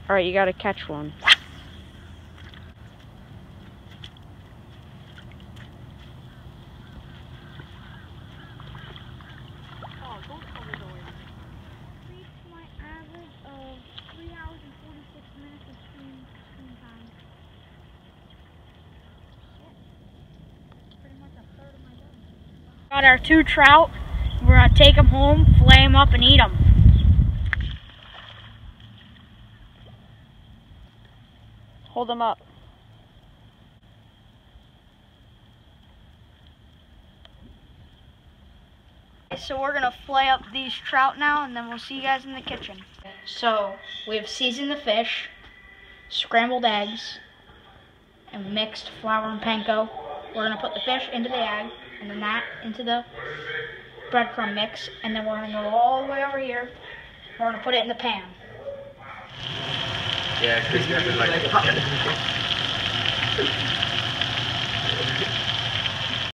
Alright, you gotta catch one. Oh, don't tell me the way. Reached my average of 3 hours and 46 minutes of screen time. Yeah. Pretty much a third of my day. Got our 2 trout. We're gonna take them home, fillet them up, and eat them. Hold them up. So we're gonna fillet up these trout now, and then we'll see you guys in the kitchen. So we have seasoned the fish, scrambled eggs, and mixed flour and panko. We're gonna put the fish into the egg, and then that into the breadcrumb mix, and then we're gonna go all the way over here. We're gonna put it in the pan. Yeah, because you have to like